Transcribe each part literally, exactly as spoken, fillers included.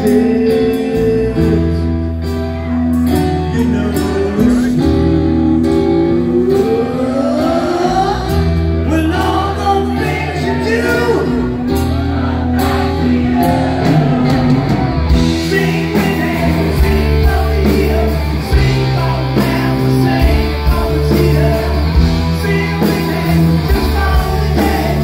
faces. You know it's true. With all those things you do, sing with me, sing for the year, sing for the family, sing for the cheetah, sing with me, just for the day.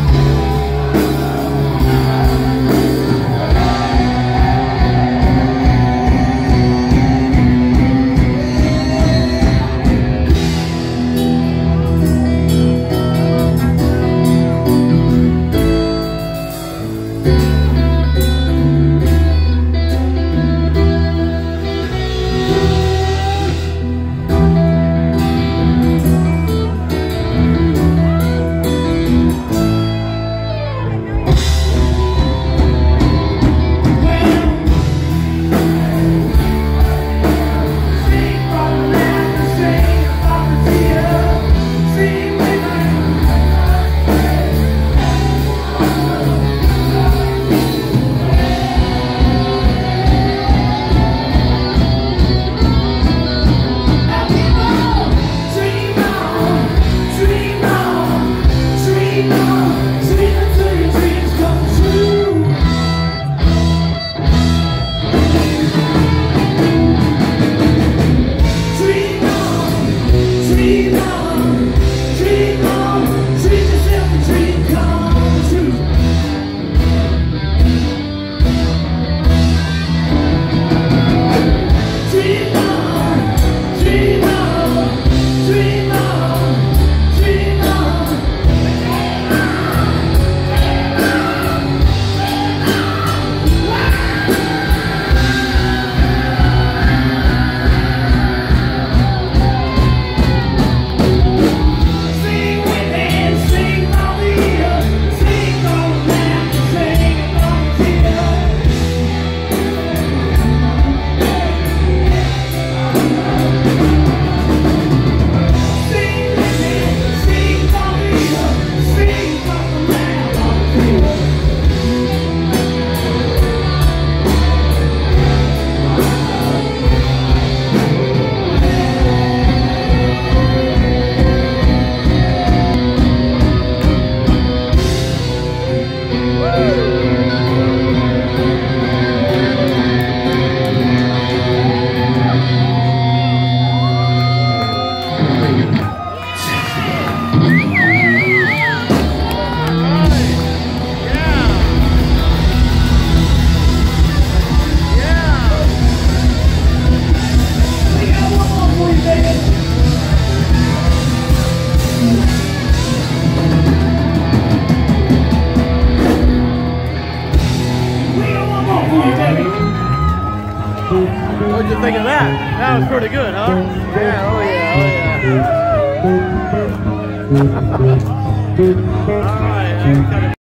What'd you think of that? That was pretty good, huh? Yeah, oh yeah, oh yeah. All right,